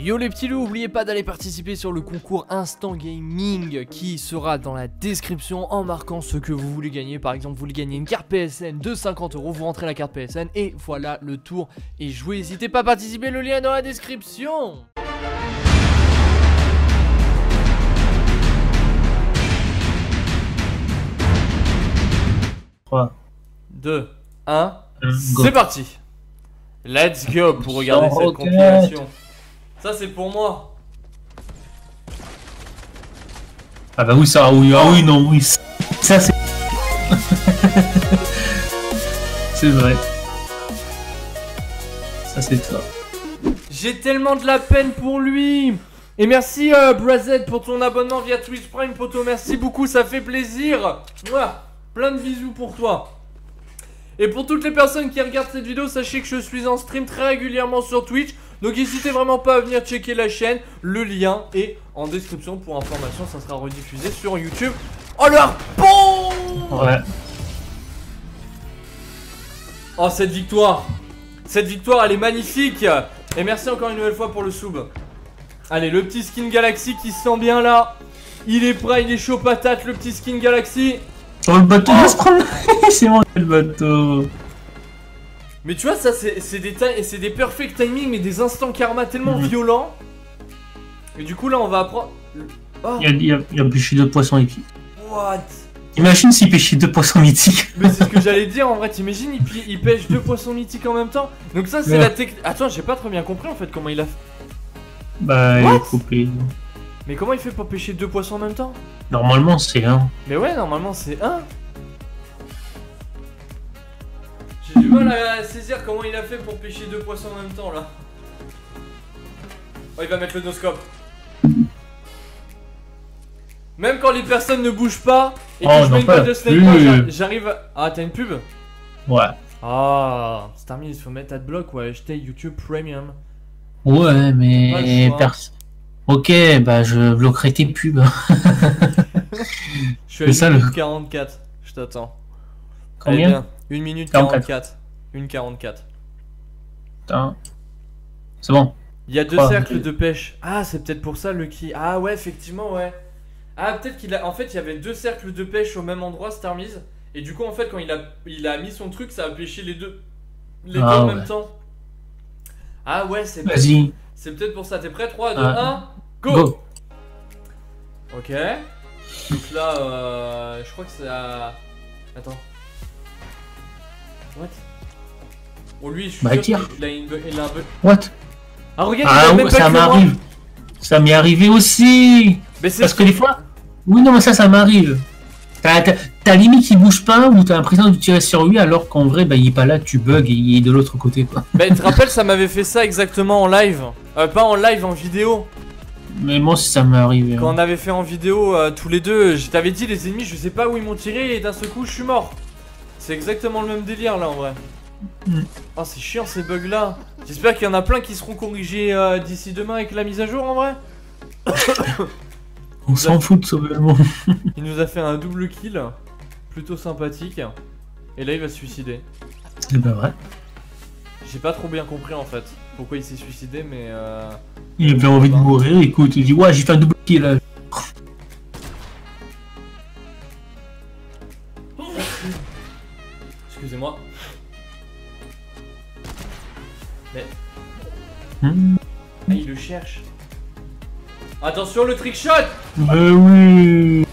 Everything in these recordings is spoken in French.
Yo les petits loups, n'oubliez pas d'aller participer sur le concours Instant Gaming qui sera dans la description en marquant ce que vous voulez gagner. Par exemple, vous voulez gagner une carte PSN de 50 €, vous rentrez la carte PSN et voilà, le tour est joué. N'hésitez pas à participer, le lien est dans la description. 3, 2, 1, c'est parti. Let's go pour regarder cette compilation. Ça c'est pour moi. Ah bah oui, ça, oui, ah oui, non, oui, ça c'est... c'est vrai. Ça c'est toi. J'ai tellement de la peine pour lui. Et merci Brazed pour ton abonnement via Twitch Prime, poto, merci beaucoup, ça fait plaisir. Mouah, plein de bisous pour toi. Et pour toutes les personnes qui regardent cette vidéo, sachez que je suis en stream très régulièrement sur Twitch. Donc n'hésitez vraiment pas à venir checker la chaîne. Le lien est en description pour information. Ça sera rediffusé sur YouTube. Oh le harpon! Ouais. Oh cette victoire. Cette victoire elle est magnifique. Et merci encore une nouvelle fois pour le sub. Allez, le petit skin Galaxy qui se sent bien là. Il est prêt, il est chaud patate le petit skin Galaxy. Oh le bateau va se prendre. C'est mon le bateau. Mais tu vois, ça c'est des perfect timing, mais des instants karma tellement violents. Et du coup là on va apprendre. Oh. Il y a pêché 2 poissons épiques. What? Imagine s'il pêchait 2 poissons mythiques. Mais c'est ce que j'allais dire en vrai, t'imagines il pêche 2 poissons mythiques en même temps. Donc ça c'est la technique. Attends, j'ai pas trop bien compris en fait comment il a fait. Bah il est coupé. Mais comment il fait pour pêcher 2 poissons en même temps? Normalement c'est 1. Mais ouais, normalement c'est 1. J'ai du mal à saisir comment il a fait pour pêcher 2 poissons en même temps là. Oh, il va mettre le noscope. Même quand les personnes ne bougent pas et que je mets une balle de sniper, j'arrive à... Ah, t'as une pub? Ouais. Ah, c'est terminé, il faut mettre adblock ou acheter YouTube Premium. Ouais, mais... Ok, bah je bloquerai tes pubs. Je suis à 1 minute 44, je t'attends. Combien? 1 minute 44. 1,44. Putain. C'est bon. Il y a 2 cercles de pêche. Ah, c'est peut-être pour ça le qui. Ah ouais, effectivement, ouais. Ah, peut-être qu'il a... En fait, il y avait 2 cercles de pêche au même endroit, Starmise. Et du coup, en fait, quand il a mis son truc, ça a pêché les deux. Les deux en même temps. Ah ouais, c'est peut-être... Vas-y. C'est peut-être pour ça. T'es prêt? 3, 2, 1, go. Ok. Donc là, je crois que c'est à... Attends. What? Oh lui, je suis sûr qu'il a un bug. What? Ah regarde, même ça m'arrive. Ça m'est arrivé aussi. Mais c'est parce que des fois... Oui, non, mais ça m'arrive. T'as limite qui bouge pas ou t'as l'impression de tirer sur lui alors qu'en vrai, bah il est pas là, tu bugs et il est de l'autre côté quoi. Bah tu te rappelles, ça m'avait fait ça exactement en live. Pas en live, en vidéo. Mais moi aussi ça m'est arrivé. Quand on avait fait en vidéo tous les deux, je t'avais dit les ennemis, je sais pas où ils m'ont tiré et d'un seul coup je suis mort. C'est exactement le même délire là en vrai. Oh c'est chiant ces bugs là. J'espère qu'il y en a plein qui seront corrigés d'ici demain avec la mise à jour en vrai. On s'en fout de sauver le monde. Il nous a fait un double kill. Plutôt sympathique. Et là il va se suicider. C'est pas vrai. J'ai pas trop bien compris en fait pourquoi il s'est suicidé mais il avait envie de mourir, écoute, il dit ouais j'ai fait un double kill là. Excusez-moi. Mais... Ah, il le cherche. Attention le trickshot. Oui.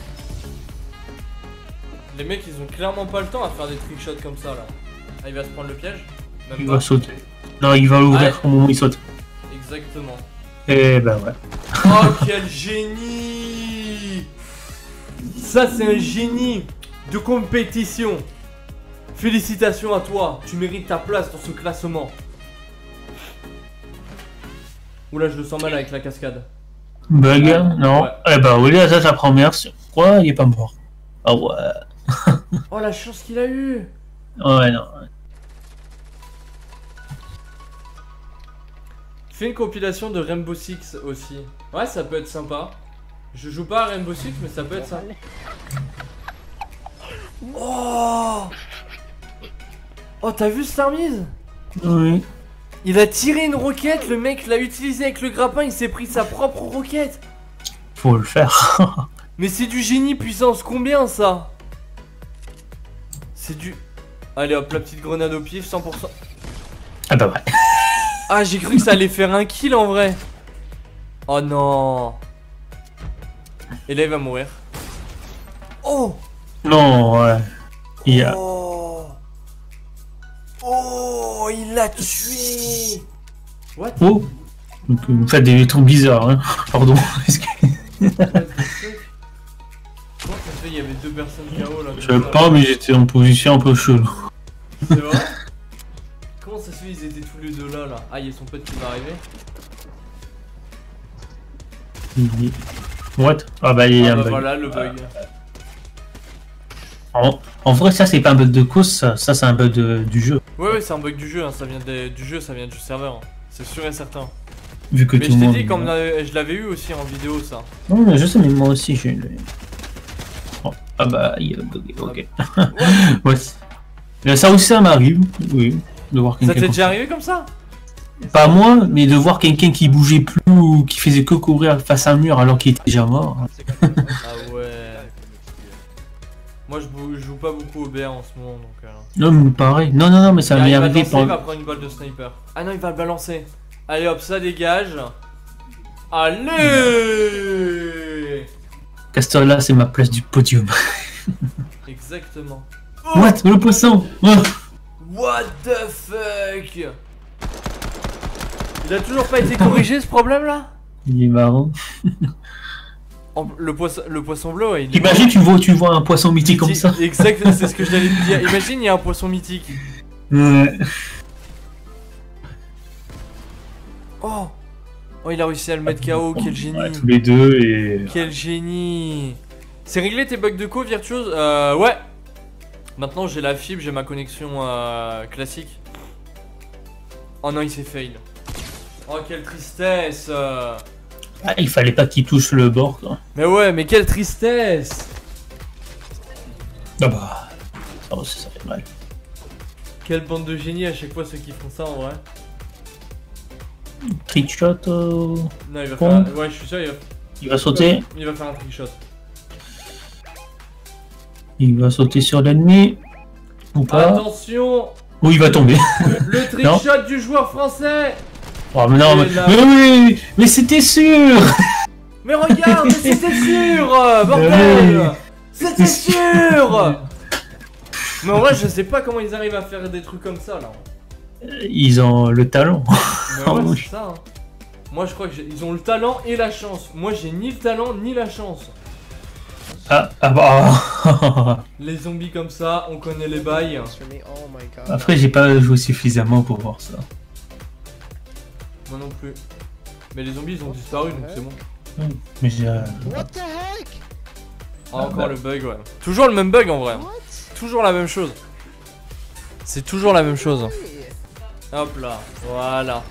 Les mecs ils ont clairement pas le temps à faire des trickshots comme ça là. Ah il va se prendre le piège. Même il va sauter. Non il va l'ouvrir au moment où il saute. Exactement. Et bah ouais. Oh quel génie. Ça c'est un génie de compétition. Félicitations à toi, tu mérites ta place dans ce classement. Oula, je le sens mal avec la cascade. Bug, non. Ouais. Eh bah oui, là, ça prend merci. Quoi? Il est pas mort. Ah ouais. Oh la chance qu'il a eu. Ouais, non. Fais une compilation de Rainbow Six aussi. Ouais, ça peut être sympa. Je joue pas à Rainbow Six, mais ça peut être ça. Oh! Oh, t'as vu Starmise? Oui. Il a tiré une roquette, le mec l'a utilisé avec le grappin, il s'est pris sa propre roquette. Faut le faire. Mais c'est du génie puissance combien ça? C'est du... Allez hop, la petite grenade au pif, 100%. Ah bah ouais. Ah, j'ai cru que ça allait faire un kill en vrai. Oh non. Et là il va mourir. Oh. Non, ouais. Il a... Oh. Oh, il l'a tué. What? Oh. Donc, vous faites des trucs bizarres, hein. Pardon. Comment ça se fait, il y avait deux personnes KO là? Je sais pas, mais j'étais en position un peu chelou. C'est vrai? Comment ça se fait, ils étaient tous les deux là? Ah, il y a son pote qui va arriver. What? Ah bah il y a Ah un bah bug. voilà le bug. En vrai, ça c'est pas un bug de cause, ça c'est un bug du jeu. Ouais, c'est un bug du jeu, hein. Ça vient du jeu, ça vient du serveur. Hein. C'est sûr et certain. Vu que Mais tout je le t'ai monde. dit, comme je l'avais eu aussi en vidéo, ça. Non, mais je sais, mais moi aussi j'ai. Oh, ah bah il y a un bug, ok. Ouais. Mais ça aussi, ça m'arrive, oui. De voir Ça quelqu'un. t'est déjà arrivé comme ça? Pas moi, mais de voir quelqu'un qui bougeait plus ou qui faisait que courir face à un mur alors qu'il était déjà mort. Ah ouais. Moi je joue pas beaucoup au BR en ce moment donc. Non, mais pareil. Non, non, non, mais ça m'est arrivé Il va prendre une balle de sniper. Ah non, il va le balancer. Allez hop, ça dégage. Allez. Castor là, c'est ma place du podium. Exactement. What? Le poisson? Oh. What the fuck? Il a toujours pas été corrigé ce problème là? Il est marrant. Le poisson bleu, ouais, il est Imagine, tu vois un poisson mythique comme ça. Exact, c'est ce que j'allais te dire. Imagine, il y a un poisson mythique. Ouais. Oh, oh, il a réussi à le mettre KO, quel génie. Ouais, tous les deux et. Quel génie. C'est réglé tes bugs de co, Virtuose? Ouais. Maintenant j'ai la fibre, j'ai ma connexion classique. Oh non, il s'est fail. Oh, quelle tristesse. Ah, il fallait pas qu'il touche le bord, quoi. Mais ouais, mais quelle tristesse. Ah bah. Ça aussi, ça fait mal. Quelle bande de génie à chaque fois ceux qui font ça en vrai. Trickshot. Non, il va Bon. faire. Ouais, je suis sûr, Il va sauter. il va faire un trickshot. Il va sauter sur l'ennemi. Ou pas. Attention, Ou il va tomber. le trickshot du joueur français. Oh, mais non, Et là- mais oui, mais c'était sûr. Mais regarde, mais c'était sûr, bordel. C'était sûr. Mais en vrai, je sais pas comment ils arrivent à faire des trucs comme ça là. Ils ont le talent. Mais ouais, c'est ça. Hein. Moi, je crois qu'ils ont le talent et la chance. Moi, j'ai ni le talent ni la chance. Ah, ah bah. Les zombies comme ça, on connaît les bails. Après, j'ai pas joué suffisamment pour voir ça. Moi non plus. Mais les zombies ils ont disparu donc c'est bon. Mais j'ai. What the heck? Ah, encore le bug, ouais. Toujours le même bug en vrai. Toujours la même chose. C'est toujours la même chose. Hop là, voilà.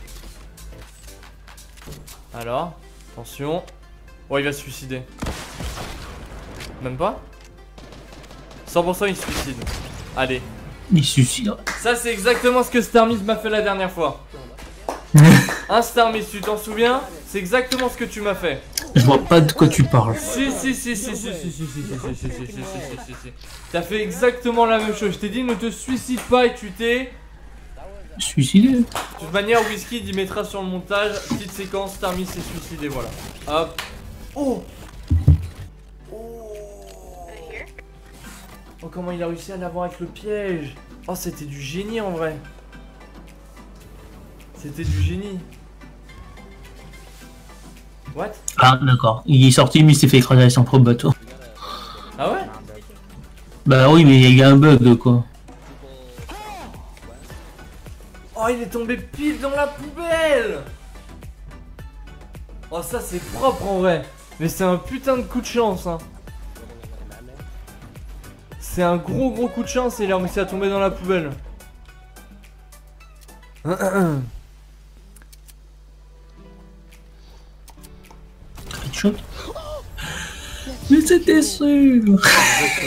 Alors, attention. Oh, il va se suicider. Même pas 100% il se suicide. Allez. Il suicide. Ça c'est exactement ce que Starmiss m'a fait la dernière fois. Hein Starmiss, tu t'en souviens? C'est exactement ce que tu m'as fait. Je vois pas de quoi tu parles. Si. T'as fait exactement la même chose. Je t'ai dit ne te suicide pas et tu t'es... Suicidé. De toute manière, Whisky il mettra sur le montage. Petite séquence, Starmiss s'est suicidé, voilà. Hop. Oh. Oh, comment il a réussi à l'avoir avec le piège. Oh, c'était du génie en vrai. C'était du génie. What? Ah, d'accord. Il est sorti, mais il s'est fait écraser avec son propre bateau. Ah ouais? Bah oui, mais il y a un bug, quoi. Oh, il est tombé pile dans la poubelle. Oh, ça c'est propre en vrai. Mais c'est un putain de coup de chance, hein. C'est un gros coup de chance et il a réussi à tomber dans la poubelle. Trickshot. Mais c'était sûr.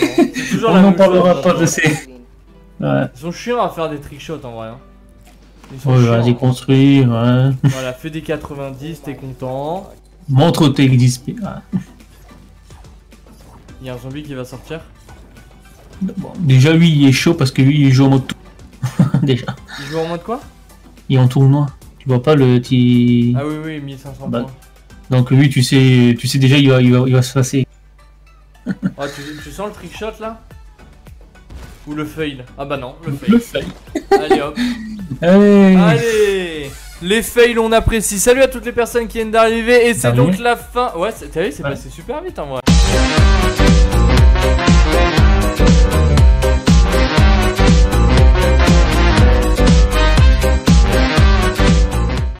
Toujours On la n'en même parlera chose, pas genre. de ces. Ouais. Ils sont chiants à faire des trickshots en vrai. Hein. Ils sont Ouais, chiants, vas-y, hein. construire, ouais. Voilà, fais des 90, t'es content. Montre tes displays. Ouais. Il y a un zombie qui va sortir. Bon, déjà, lui, il est chaud parce que lui, il joue en mode déjà. Il joue en mode quoi? Il est en tournoi. Tu vois pas le petit. Ah oui, oui, 1500 Bah, points. Donc lui, tu sais déjà, il va se passer. Oh, tu sens le trickshot là? Ou le fail? Ah bah non, le fail. Le fail. Allez hop. Allez. Allez. Les fails, on apprécie. Salut à toutes les personnes qui viennent d'arriver. Et c'est Terminé. donc la fin. Ouais, t'as vu, c'est Ouais. passé super vite en vrai.